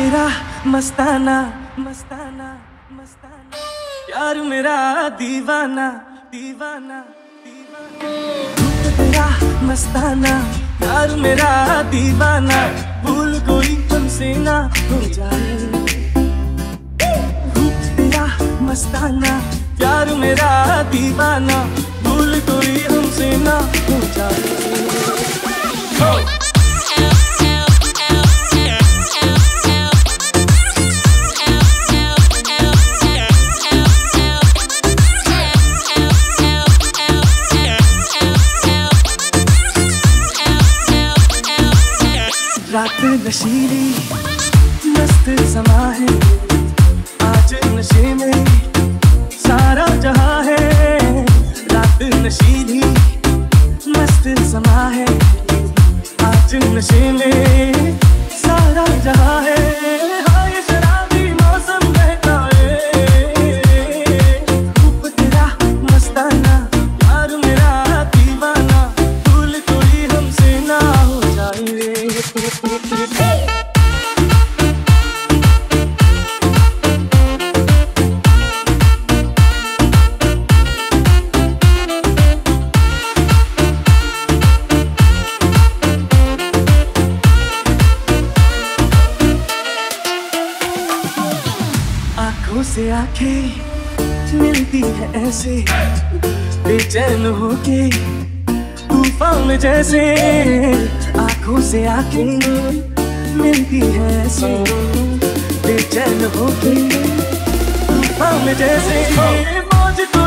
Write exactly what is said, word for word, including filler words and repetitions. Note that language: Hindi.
तेरा मस्ताना मस्ताना मस्ताना, प्यार मेरा दीवाना दीवाना दीवाना। रूप तेरा मस्ताना, प्यार मेरा दीवाना, भूल कोई हमसे ना हो जाए। रूप तेरा मस्ताना, प्यार मेरा दीवाना, भूल कोई हमसे ना हो जाए। रात नशीली मस्त समा है, आज नशे में सारा जहां है। रात नशीली मस्त समा है, आज नशे में सारा जहां है। हाँ ये शराबी मौसम रहता है। रूप तेरा मस्ताना, प्यार मेरा दीवाना, भूल कोई हमसे ना हो जाए। आँखों से आंखें मिलती है ऐसे, बेचैन होके तूफान में जैसे। आँखों से आंखें मिलती है ऐसे, बेचैन होके तूफान में जैसे। मौज को